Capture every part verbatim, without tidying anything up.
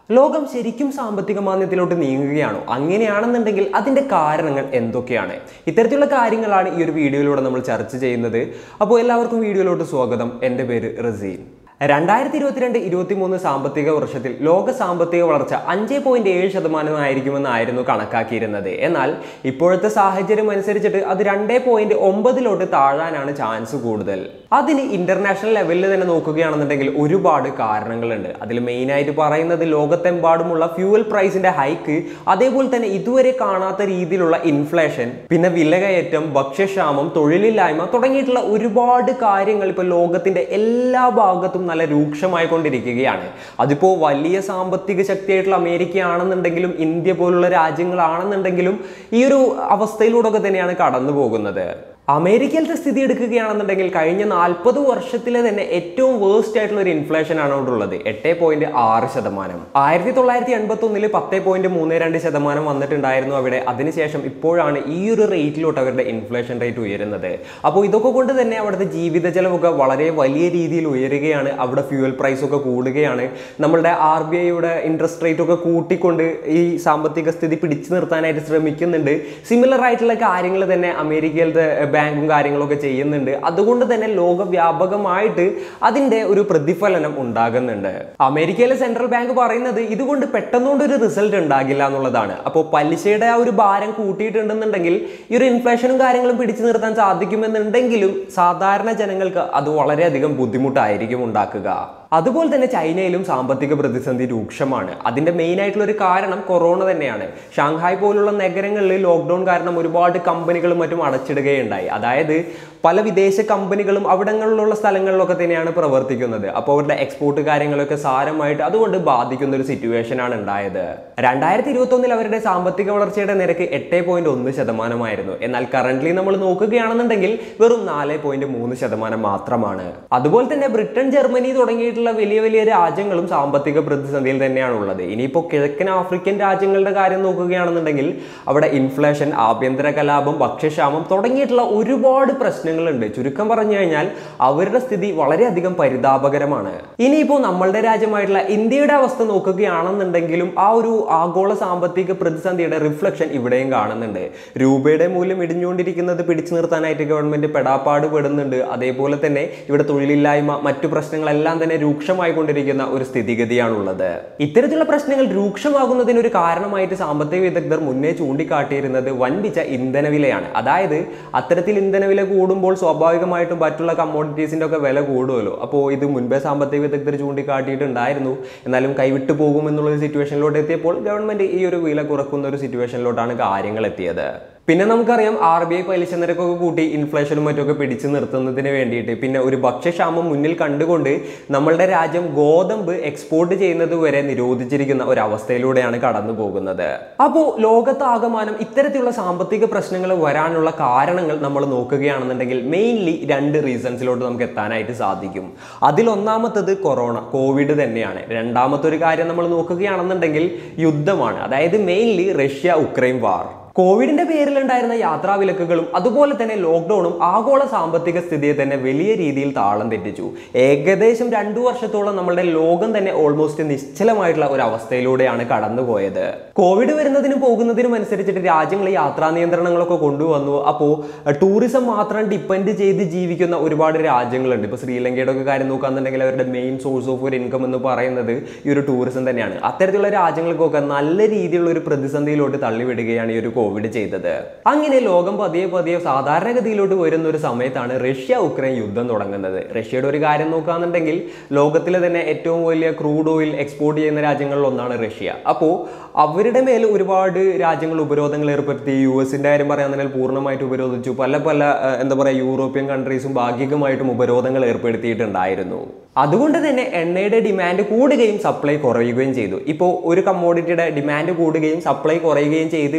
ലോകം ശരിക്കും സാമ്പത്തിക മാന്ദ്യത്തിലോട്ട് നീങ്ങുകയാണോ? അങ്ങനെയാണെന്നുണ്ടെങ്കിൽ അതിന്റെ കാരണങ്ങൾ എന്തൊക്കെയാണ്? ഇത്തരത്തിലുള്ള കാര്യങ്ങളാണ് ഈ ഒരു വീഡിയോയിലൂടെ നമ്മൾ ചർച്ച ചെയ്യുന്നത്. അപ്പോൾ എല്ലാവർക്കും വീഡിയോയിലോട്ട് സ്വാഗതം. എൻ്റെ പേര് റസീൻ. രണ്ടായിരത്തി ഇരുപത്തിരണ്ട് ഇരുപത്തി മൂന്ന് സാമ്പത്തിക വർഷത്തിൽ ലോക സാമ്പത്തിക വളർച്ച അഞ്ച് പോയിന്റ് ഏഴ് ശതമാനമായിരിക്കുമെന്നായിരുന്നു കണക്കാക്കിയിരുന്നത്. എന്നാൽ ഇപ്പോഴത്തെ സാഹചര്യം അനുസരിച്ചിട്ട് അത് രണ്ട് പോയിന്റ് ഒമ്പതിലോട്ട് താഴാനാണ് ചാൻസ് കൂടുതൽ. അതിന് ഇന്റർനാഷണൽ ലെവലിൽ തന്നെ നോക്കുകയാണെന്നുണ്ടെങ്കിൽ ഒരുപാട് കാരണങ്ങളുണ്ട്. അതിൽ മെയിനായിട്ട് പറയുന്നത് ലോകത്തെമ്പാടുമുള്ള ഫ്യൂവൽ പ്രൈസിന്റെ ഹൈക്ക്, അതേപോലെ തന്നെ ഇതുവരെ കാണാത്ത രീതിയിലുള്ള ഇൻഫ്ലേഷൻ, പിന്നെ വിലകയറ്റം, ഭക്ഷ്യക്ഷാമം, തൊഴിലില്ലായ്മ തുടങ്ങിയിട്ടുള്ള ഒരുപാട് കാര്യങ്ങൾ ഇപ്പോൾ ലോകത്തിന്റെ എല്ലാ ഭാഗത്തും നല്ല രൂക്ഷമായി കൊണ്ടിരിക്കുകയാണ്. അതിപ്പോ വലിയ സാമ്പത്തിക ശക്തിയായിട്ടുള്ള അമേരിക്കയാണെന്നുണ്ടെങ്കിലും ഇന്ത്യ പോലുള്ള രാജ്യങ്ങളാണെന്നുണ്ടെങ്കിലും ഈ ഒരു അവസ്ഥയിലൂടെ തന്നെയാണ് കടന്നു പോകുന്നത്. അമേരിക്കയിലത്തെ സ്ഥിതി എടുക്കുകയാണെന്നുണ്ടെങ്കിൽ കഴിഞ്ഞ നാൽപ്പത് വർഷത്തിലെ തന്നെ ഏറ്റവും വേഴ്സ്റ്റ് ആയിട്ടുള്ള ഒരു ഇൻഫ്ലേഷൻ ആണ് അവിടെ ഉള്ളത്. എട്ട് പോയിന്റ് ആറ് ശതമാനം. ആയിരത്തി തൊള്ളായിരത്തി എൺപത്തി ഒന്നില് പത്ത് പോയിന്റ് മൂന്ന് രണ്ട് ശതമാനം വന്നിട്ടുണ്ടായിരുന്നു അവിടെ. അതിനുശേഷം ഇപ്പോഴാണ് ഈ ഒരു റേറ്റിലോട്ട് അവരുടെ ഇൻഫ്ലേഷൻ റേറ്റ് ഉയരുന്നത്. അപ്പോൾ ഇതൊക്കെ കൊണ്ട് തന്നെ അവിടുത്തെ ജീവിത ചെലവൊക്കെ വളരെ വലിയ രീതിയിൽ ഉയരുകയാണ്. അവിടെ ഫ്യൂവൽ പ്രൈസ് ഒക്കെ കൂടുകയാണ്. നമ്മളുടെ ആർ ബി ഐയുടെ ഇൻട്രസ്റ്റ് റേറ്റ് ഒക്കെ കൂട്ടിക്കൊണ്ട് ഈ സാമ്പത്തിക സ്ഥിതി പിടിച്ചു നിർത്താനായിട്ട് ശ്രമിക്കുന്നുണ്ട്. സിമിലർ ആയിട്ടുള്ള കാര്യങ്ങൾ തന്നെ അമേരിക്കയിലത്തെ ബാങ്കും കാര്യങ്ങളൊക്കെ ചെയ്യുന്നുണ്ട്. അതുകൊണ്ട് തന്നെ ലോകവ്യാപകമായിട്ട് അതിന്റെ ഒരു പ്രതിഫലനം ഉണ്ടാകുന്നുണ്ട്. അമേരിക്കയിലെ സെൻട്രൽ ബാങ്ക് പറയുന്നത് ഇതുകൊണ്ട് പെട്ടെന്നുകൊണ്ട് ഒരു റിസൾട്ട് ഉണ്ടാകില്ല എന്നുള്ളതാണ്. അപ്പോൾ പലിശയുടെ ആ ഒരു ഭാരം കൂട്ടിയിട്ടുണ്ടെന്നുണ്ടെങ്കിൽ ഈ ഒരു ഇൻഫ്ലേഷനും കാര്യങ്ങളും പിടിച്ചു നിർത്താൻ സാധിക്കുമെന്നുണ്ടെങ്കിലും സാധാരണ ജനങ്ങൾക്ക് അത് വളരെയധികം ബുദ്ധിമുട്ടായിരിക്കും ഉണ്ടാക്കുക. അതുപോലെ തന്നെ ചൈനയിലും സാമ്പത്തിക പ്രതിസന്ധി രൂക്ഷമാണ്. അതിന്റെ മെയിൻ ആയിട്ടുള്ള ഒരു കാരണം കൊറോണ തന്നെയാണ്. ഷാങ്ഹായ് പോലുള്ള നഗരങ്ങളിൽ ലോക്ക്ഡൌൺ കാരണം ഒരുപാട് കമ്പനികളും മറ്റും അടച്ചിടുകയുണ്ടായി. അതായത് പല വിദേശ കമ്പനികളും അവിടങ്ങളിലുള്ള സ്ഥലങ്ങളിലൊക്കെ തന്നെയാണ് പ്രവർത്തിക്കുന്നത്. അപ്പോൾ അവരുടെ എക്സ്പോർട്ട് കാര്യങ്ങളൊക്കെ സാരമായിട്ട് അതുകൊണ്ട് ബാധിക്കുന്ന ഒരു സിറ്റുവേഷൻ ആണ് ഉണ്ടായത്. രണ്ടായിരത്തി ഇരുപത്തി ഒന്നിൽ അവരുടെ സാമ്പത്തിക വളർച്ചയുടെ നിരക്ക് എട്ട് പോയിന്റ് ഒന്ന് ശതമാനമായിരുന്നു. എന്നാൽ കറന്റ്ലി നമ്മൾ നോക്കുകയാണെന്നുണ്ടെങ്കിൽ വെറും നാല് പോയിന്റ് മൂന്ന് ശതമാനം മാത്രമാണ്. അതുപോലെ തന്നെ ബ്രിട്ടൻ, ജർമ്മനി തുടങ്ങിയിട്ടുള്ള വലിയ വലിയ രാജ്യങ്ങളും സാമ്പത്തിക പ്രതിസന്ധിയിൽ തന്നെയാണ് ഉള്ളത്. ഇനിയിപ്പോൾ കിഴക്കൻ ആഫ്രിക്കൻ രാജ്യങ്ങളുടെ കാര്യം നോക്കുകയാണെന്നുണ്ടെങ്കിൽ അവിടെ ഇൻഫ്ലേഷൻ, ആഭ്യന്തര കലാപം, ഭക്ഷ്യക്ഷാമം തുടങ്ങിയിട്ടുള്ള ഒരുപാട് പ്രശ്നങ്ങളുണ്ട്. ചുരുക്കം പറഞ്ഞു കഴിഞ്ഞാൽ അവരുടെ സ്ഥിതി വളരെയധികം പരിതാപകരമാണ്. ഇനിയിപ്പോൾ നമ്മളുടെ രാജ്യമായിട്ടുള്ള ഇന്ത്യയുടെ അവസ്ഥ നോക്കുകയാണെന്നുണ്ടെങ്കിലും ആ ഒരു ആഗോള സാമ്പത്തിക പ്രതിസന്ധിയുടെ റിഫ്ലക്ഷൻ ഇവിടെയും കാണുന്നുണ്ട്. രൂപയുടെ മൂല്യം ഇടിഞ്ഞുകൊണ്ടിരിക്കുന്നത് പിടിച്ചു നിർത്താനായിട്ട് ഗവൺമെന്റ് പെടാപ്പാട് പെടുന്നുണ്ട്. അതേപോലെ തന്നെ ഇവിടെ തൊഴിലില്ലായ്മ, മറ്റു പ്രശ്നങ്ങളെല്ലാം തന്നെ രൂക്ഷമായി കൊണ്ടിരിക്കുന്ന ഒരു സ്ഥിതിഗതിയാണുള്ളത്. ഇത്തരത്തിലുള്ള പ്രശ്നങ്ങൾ രൂക്ഷമാകുന്നതിന് ഒരു കാരണമായിട്ട് സാമ്പത്തിക വിദഗ്ധർ മുന്നേ ചൂണ്ടിക്കാട്ടിയിരുന്നത് വൻപിച്ച ഇന്ധനവിലയാണ്. അതായത് അത്തരത്തിൽ ഇന്ധനവില കൂടുമ്പോൾ സ്വാഭാവികമായിട്ടും മറ്റുള്ള കമ്മോഡിറ്റീസിന്റെ ഒക്കെ വില കൂടുമല്ലോ. അപ്പോൾ ഇത് മുൻപേ സാമ്പത്തിക വിദഗ്ധർ ചൂണ്ടിക്കാട്ടിയിട്ടുണ്ടായിരുന്നു. എന്നാലും കൈവിട്ടു പോകുമെന്നുള്ള ഒരു സിറ്റുവേഷനിലോട്ട് എത്തിയപ്പോൾ ഗവൺമെന്റ് ഈ ഒരു വില കുറക്കുന്ന ഒരു സിറ്റുവേഷനിലോട്ടാണ് കാര്യങ്ങൾ എത്തിയത്. പിന്നെ നമുക്കറിയാം ആർ ബി ഐ പലിശ നിരക്കൊക്കെ കൂട്ടി ഇൻഫ്ലേഷനും മറ്റൊക്കെ പിടിച്ചു നിർത്തുന്നതിന് വേണ്ടിയിട്ട് പിന്നെ ഒരു ഭക്ഷ്യക്ഷാമം മുന്നിൽ കണ്ടുകൊണ്ട് നമ്മളുടെ രാജ്യം ഗോതമ്പ് എക്സ്പോർട്ട് ചെയ്യുന്നത് വരെ നിരോധിച്ചിരിക്കുന്ന ഒരു അവസ്ഥയിലൂടെയാണ് കടന്നു പോകുന്നത്. അപ്പോൾ ലോകത്താകമാനം ഇത്തരത്തിലുള്ള സാമ്പത്തിക പ്രശ്നങ്ങൾ വരാനുള്ള കാരണങ്ങൾ നമ്മൾ നോക്കുകയാണെന്നുണ്ടെങ്കിൽ മെയിൻലി രണ്ട് റീസൺസിലോട്ട് നമുക്ക് എത്താനായിട്ട് സാധിക്കും. അതിലൊന്നാമത്തത് കൊറോണ, കോവിഡ് തന്നെയാണ്. രണ്ടാമത്തെ ഒരു കാര്യം നമ്മൾ നോക്കുകയാണെന്നുണ്ടെങ്കിൽ യുദ്ധമാണ്. അതായത് മെയിൻലി റഷ്യ ഉക്രൈൻ വാർ. കോവിഡിന്റെ പേരിലുണ്ടായിരുന്ന യാത്രാ വിലക്കുകളും അതുപോലെ തന്നെ ലോക്ക്ഡൌണും ആഗോള സാമ്പത്തിക സ്ഥിതിയെ തന്നെ വലിയ രീതിയിൽ താളം തെറ്റിച്ചു. ഏകദേശം രണ്ടു വർഷത്തോളം നമ്മളുടെ ലോകം തന്നെ ഓൾമോസ്റ്റ് നിശ്ചലമായിട്ടുള്ള ഒരു അവസ്ഥയിലൂടെയാണ് കടന്നുപോയത്. കോവിഡ് വരുന്നതിനും പോകുന്നതിനും അനുസരിച്ചിട്ട് രാജ്യങ്ങൾ യാത്രാ നിയന്ത്രണങ്ങളൊക്കെ കൊണ്ടുവന്നു. അപ്പോൾ ടൂറിസം മാത്രം ഡിപ്പെൻഡ് ചെയ്ത് ജീവിക്കുന്ന ഒരുപാട് രാജ്യങ്ങളുണ്ട്. ഇപ്പോൾ ശ്രീലങ്കയുടെ ഒക്കെ കാര്യം നോക്കുകയാണെന്നുണ്ടെങ്കിൽ അവരുടെ മെയിൻ സോഴ്സ് ഓഫ് ഒരു ഇൻകം എന്ന് പറയുന്നത് ഈ ഒരു ടൂറിസം തന്നെയാണ്. അത്തരത്തിലുള്ള രാജ്യങ്ങൾക്കൊക്കെ നല്ല രീതിയിലുള്ള ഒരു പ്രതിസന്ധിയിലോട്ട് തള്ളിവിടുകയാണ് ഈ ഒരു കോവിഡ് ചെയ്തത്. അങ്ങനെ ലോകം പതിയെ പതിയെ സാധാരണഗതിയിലോട്ട് വരുന്ന ഒരു സമയത്താണ് റഷ്യ ഉക്രൈൻ യുദ്ധം തുടങ്ങുന്നത്. റഷ്യയുടെ ഒരു കാര്യം നോക്കുകയാണെന്നുണ്ടെങ്കിൽ ലോകത്തിലെ തന്നെ ഏറ്റവും വലിയ ക്രൂഡ് ഓയിൽ എക്സ്പോർട്ട് ചെയ്യുന്ന രാജ്യങ്ങളിൽ ഒന്നാണ് റഷ്യ. അപ്പോൾ അവരുടെ മേൽ ഒരുപാട് രാജ്യങ്ങൾ ഉപരോധങ്ങൾ ഏർപ്പെടുത്തി. യു എസിന്റെ കാര്യം പറയാന്നുണ്ടെങ്കിൽ പൂർണ്ണമായിട്ട് ഉപരോധിച്ചു. പല പല എന്താ പറയുക യൂറോപ്യൻ കൺട്രീസും ഭാഗികമായിട്ടും ഉപരോധങ്ങൾ ഏർപ്പെടുത്തിയിട്ടുണ്ടായിരുന്നു. അതുകൊണ്ട് തന്നെ എണ്ണയുടെ ഡിമാൻഡ് കൂടുകയും സപ്ലൈ കുറയുകയും ചെയ്തു. ഇപ്പോൾ ഒരു കമ്മോഡിറ്റിയുടെ ഡിമാൻഡ് കൂടുകയും സപ്ലൈ കുറയുകയും ചെയ്ത് കഴിഞ്ഞിട്ടുണ്ട്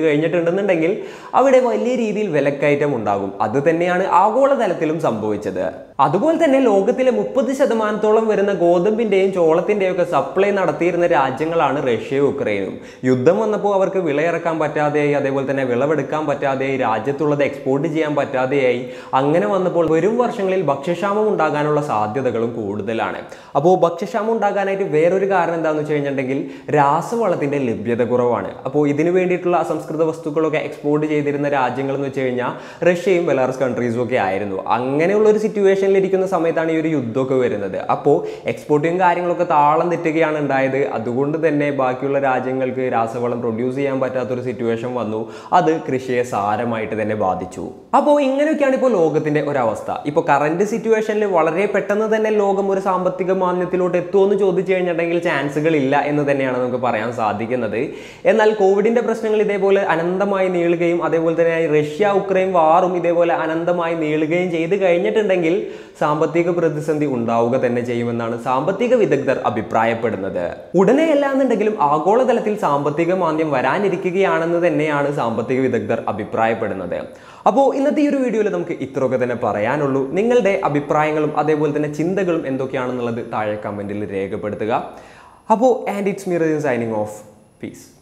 നഷ്ടപ്പെടുന്നുണ്ടെങ്കിൽ അവിടെ വലിയ രീതിയിൽ വിലക്കയറ്റം ഉണ്ടാകും. അത് തന്നെയാണ് ആഗോളതലത്തിലും സംഭവിച്ചത്. അതുപോലെ തന്നെ ലോകത്തിലെ മുപ്പത് ശതമാനത്തോളം വരുന്ന ഗോതമ്പിന്റെയും ചോളത്തിന്റെയും ഒക്കെ സപ്ലൈ നടത്തിയിരുന്ന രാജ്യങ്ങളാണ് റഷ്യയും ഉക്രൈനും. യുദ്ധം വന്നപ്പോൾ അവർക്ക് വിളയിറക്കാൻ പറ്റാതെയായി, അതേപോലെ തന്നെ വിളവെടുക്കാൻ പറ്റാതെയായി, രാജ്യത്തുള്ളത് എക്സ്പോർട്ട് ചെയ്യാൻ പറ്റാതെയായി. അങ്ങനെ വന്നപ്പോൾ വരും വർഷങ്ങളിൽ ഭക്ഷ്യക്ഷാമം ഉണ്ടാകാനുള്ള സാധ്യതകളും കൂടുതലാണ്. അപ്പോൾ ഭക്ഷ്യക്ഷാമം ഉണ്ടാകാനായിട്ട് വേറൊരു കാരണം എന്താണെന്ന് വെച്ച് കഴിഞ്ഞിട്ടുണ്ടെങ്കിൽ രാസവളത്തിന്റെ ലഭ്യത കുറവാണ്. അപ്പോൾ ഇതിന് വേണ്ടിയിട്ടുള്ള അസംസ്കൃത വസ്തുക്കളൊക്കെ എക്സ്പോർട്ട് ചെയ്തിരുന്ന രാജ്യങ്ങൾ എന്ന് വെച്ച് കഴിഞ്ഞാൽ റഷ്യയും ബെലാറസ് കൺട്രീസും ഒക്കെ ആയിരുന്നു. അങ്ങനെയുള്ള ഒരു സിറ്റുവേഷൻ ഇരിക്കുന്ന സമയത്താണ് ഈ ഒരു യുദ്ധമൊക്കെ വരുന്നത്. അപ്പോൾ എക്സ്പോർട്ടിങ് കാര്യങ്ങളൊക്കെ താളം തെറ്റുകയാണ് ഉണ്ടായത്. അതുകൊണ്ട് തന്നെ ബാക്കിയുള്ള രാജ്യങ്ങൾക്ക് രാസവളം പ്രൊഡ്യൂസ് ചെയ്യാൻ പറ്റാത്തൊരു സിറ്റുവേഷൻ വന്നു. അത് കൃഷിയെ സാരമായിട്ട് തന്നെ ബാധിച്ചു. അപ്പോൾ ഇങ്ങനെയൊക്കെയാണ് ഇപ്പോൾ ലോകത്തിന്റെ ഒരവസ്ഥ. ഇപ്പോൾ കറന്റ് സിറ്റുവേഷനിൽ വളരെ പെട്ടെന്ന് തന്നെ ലോകം ഒരു സാമ്പത്തിക മാന്ദ്യത്തിലോട്ട് എത്തുമെന്ന് ചോദിച്ചു കഴിഞ്ഞിട്ടുണ്ടെങ്കിൽ ചാൻസുകൾ ഇല്ല എന്ന് തന്നെയാണ് നമുക്ക് പറയാൻ സാധിക്കുന്നത്. എന്നാൽ കോവിഡിന്റെ പ്രശ്നങ്ങൾ ഇതേപോലെ അനന്തമായി നീളുകയും അതേപോലെ തന്നെ റഷ്യ ഉക്രൈൻ വാറും ഇതേപോലെ അനന്തമായി നീളുകയും ചെയ്ത് കഴിഞ്ഞിട്ടുണ്ടെങ്കിൽ സാമ്പത്തിക പ്രതിസന്ധി ഉണ്ടാവുക തന്നെ ചെയ്യുമെന്നാണ് സാമ്പത്തിക വിദഗ്ധർ അഭിപ്രായപ്പെടുന്നത്. ഉടനെ അല്ലാന്നുണ്ടെങ്കിലും ആഗോളതലത്തിൽ സാമ്പത്തിക മാന്ദ്യം വരാനിരിക്കുകയാണെന്ന് തന്നെയാണ് സാമ്പത്തിക വിദഗ്ധർ അഭിപ്രായപ്പെടുന്നത്. അപ്പോൾ ഇന്നത്തെ ഈ ഒരു വീഡിയോയിൽ നമുക്ക് ഇത്രയൊക്കെ തന്നെ പറയാനുള്ളൂ. നിങ്ങളുടെ അഭിപ്രായങ്ങളും അതേപോലെ തന്നെ ചിന്തകളും എന്തൊക്കെയാണെന്നുള്ളത് താഴെ കമന്റിൽ രേഖപ്പെടുത്തുക. അപ്പോൾ and it's me Raseen signing off. Piece.